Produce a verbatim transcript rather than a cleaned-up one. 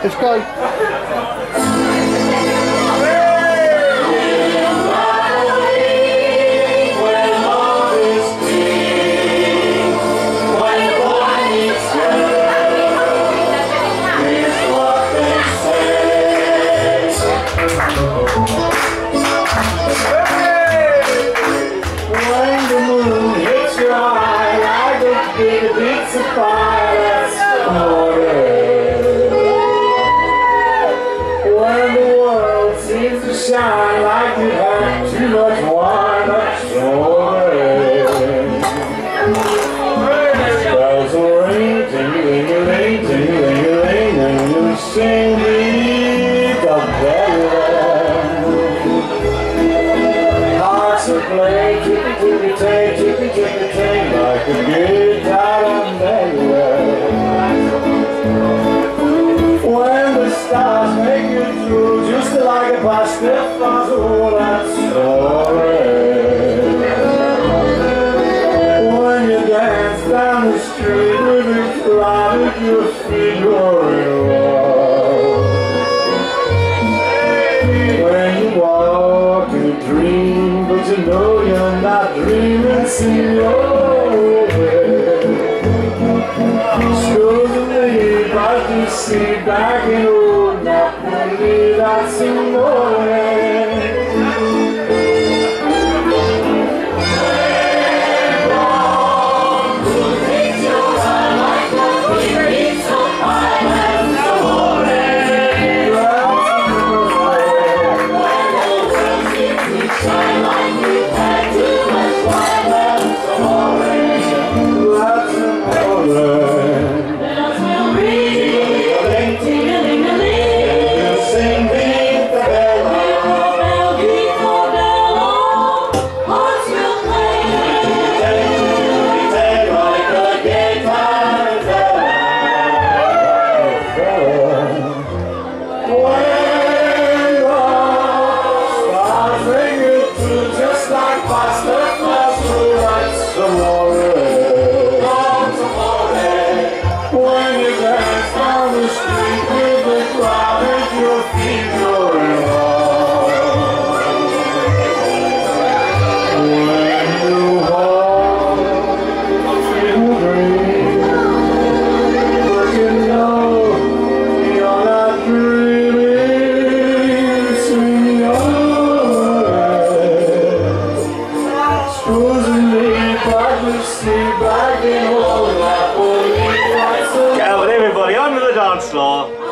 Let's go. Shine like you had too much wine, that's bells will ring, ting-a-ling-a-ling, ting-a-ling-a-ling, and you sing the bell. Hearts will play, chippy-chippy-tay, chippy-chippy-tay, like a guitar on Bellwell. When the stars make you through, just like a pasta, oh, that's story. When you dance down the street with a crowd at your feet, you're in love. When you walk in a dream, but you know you're not dreaming, see your way. But you see back in old Napoli, that's amore. Get out with everybody, under the dance floor.